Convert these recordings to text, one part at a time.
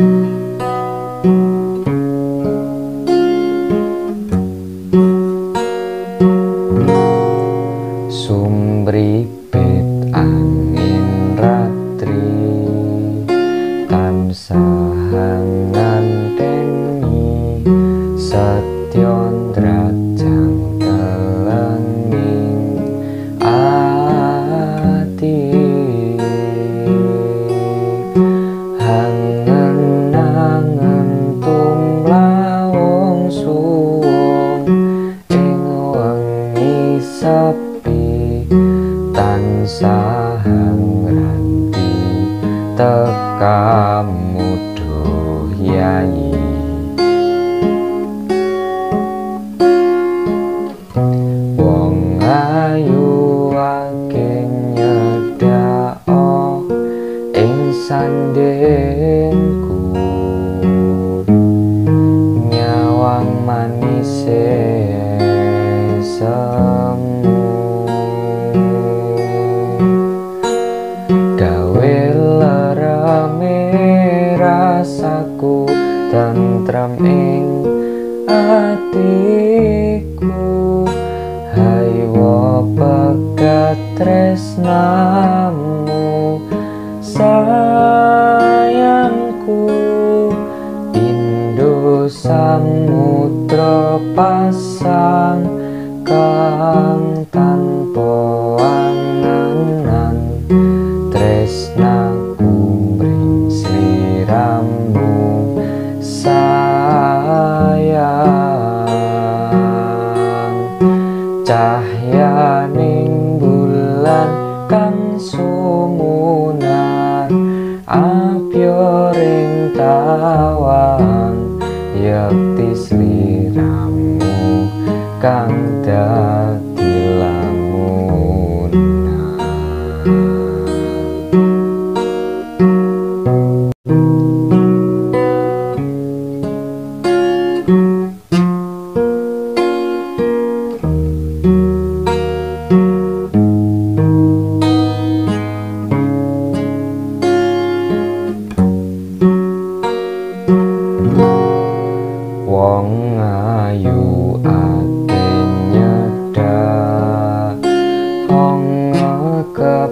Sumripit angin ratri tansah nganteni setyon drajang kelenging ati hangen-angen tumlawung suwung ing wengi sepi tansah ngranti tekamu doyayi wong ayu akeh nyedhak ing sandengku nyawang manise semu gawe lereme rasaku tentrem ing atiku haywa pegat tresnamu sayangku pindho samudra pasang kang tanpa angan-angan tresnaku mring sliramu sayang cahyaning bulan kang sumunar apyo ring tawang yekti sliramu kang dadi lamunan. Wong ayu akeh nyedhak ong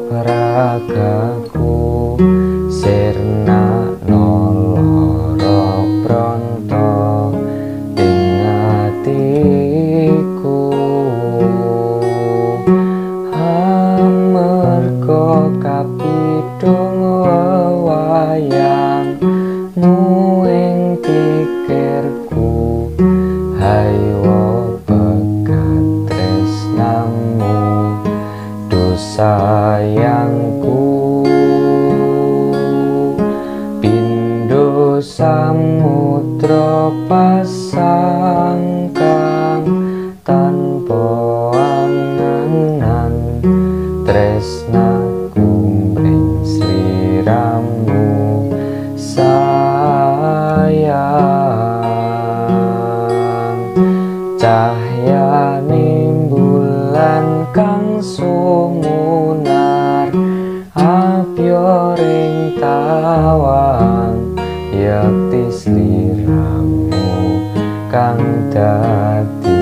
kepragaku sirna lara pronto ing atiku amarga kapidhung wayangmu ing pikirku haywa pegat tresnamu dosayangku pindho samudra pasang kang tanpa angan-angan tresnaku mring sliramu sayang cahyaning bulan kang sumunar apyo ring tawang yekti sliramu kang dadi